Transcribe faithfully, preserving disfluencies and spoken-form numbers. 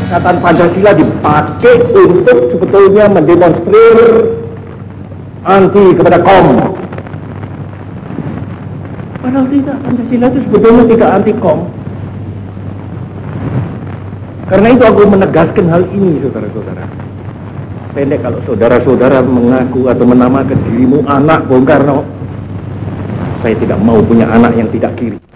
Ikatan Pancasila dipakai untuk sebetulnya mendemonstrir anti kepada kaum. Padahal tidak, Pancasila itu sebetulnya tidak anti kaum. Karena itu aku menegaskan hal ini, saudara-saudara. Pendek kalau saudara-saudara mengaku atau menamakan dirimu anak Bung Karno. Saya tidak mau punya anak yang tidak kiri.